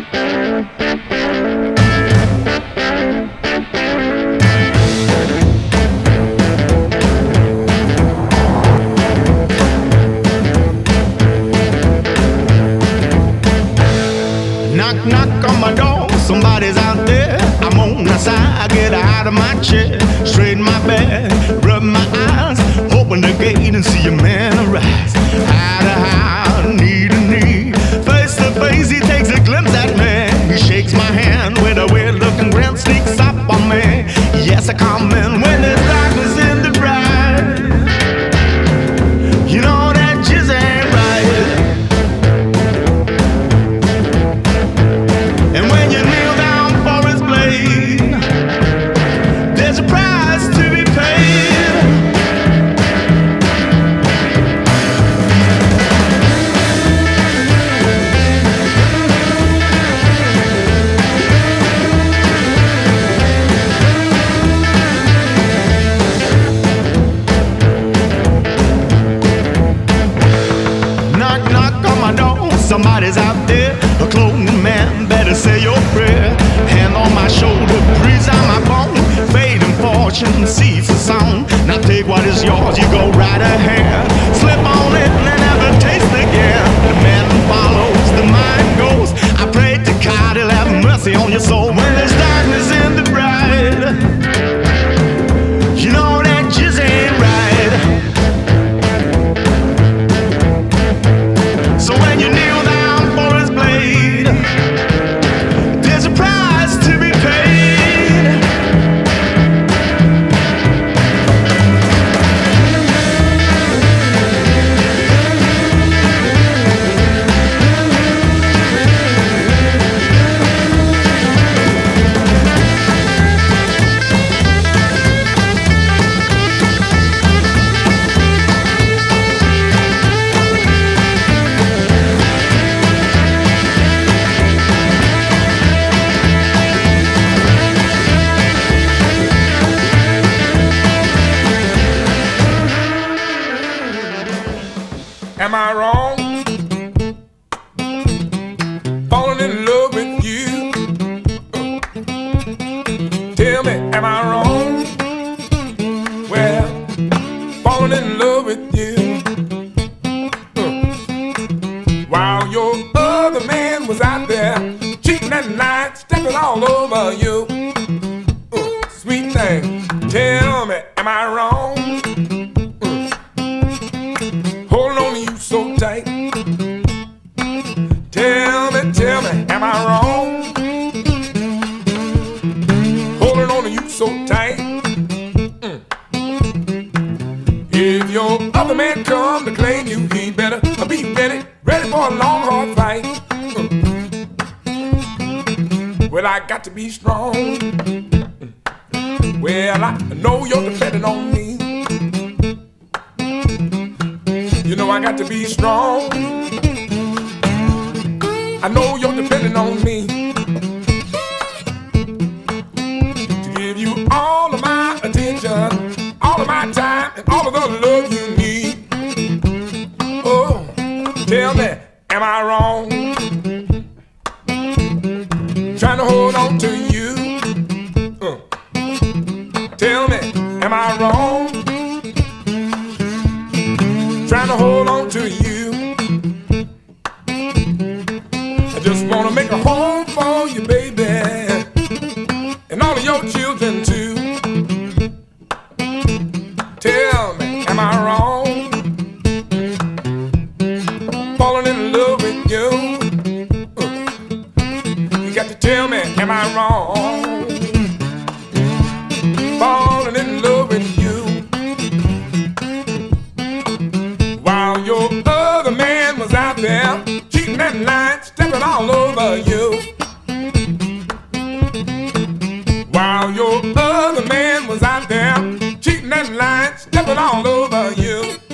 Knock, knock on my door, somebody's out there. I'm on the side, I get out of my chair, straighten my back, rub my eyes, open the gate and see a man arise. Eye to eye, knee to knee, face to face, he takes a glimpse at me. He shakes my hand with a weird looking grin, sneaks up on me. Yes, I come in when there's darkness in the bright. You know that just ain't right. And when you kneel down for his blade, there's a price to be paid. Knock, knock on my door, somebody's out there. A clothing man, better say your prayer. Hand on my shoulder, breeze on my bone. Fading fortune, seeds the song. Now take what is yours, you go right ahead. Slip on it and never taste again. The man follows, the mind goes. I pray to God he'll have mercy on your soul. When there's darkness in the bright, you know that just ain't right. So when you kneel down for his blade, there's a price to be paid. Am I wrong? Falling in love with you. Tell me, am I wrong? Well, falling in love with you. While your other man was out there cheating at night, stepping all over you. Sweet thing, tell me, am I wrong? Holding on to you so tight. Tell me, am I wrong? Holding on to you so tight. If your other man come to claim you, he better be ready for a long, hard fight. Well, I got to be strong. Well, I know you're depending on me. You know I got to be strong. I know you're depending on me to give you all of my attention, all of my time, and all of the love you need. Oh, tell me, am I wrong? Trying to hold on to you. Tell me, am I wrong? Trying to hold on to you. I just wanna make a home for you, baby, and all of your children too. Tell me, am I wrong? Falling in love with you. You got to tell me, am I wrong? Falling in love with you. While your other man was out there cheating at night, stepping all over you. While your other man was out there cheating at night, stepping all over you.